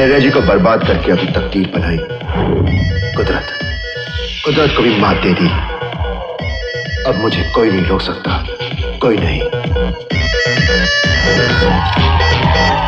मैंने रेजी को बर्बाद करके अपनी तकदीर बनाई। कुदरत को भी मात दे दी। अब मुझे कोई नहीं रोक सकता, कोई नहीं।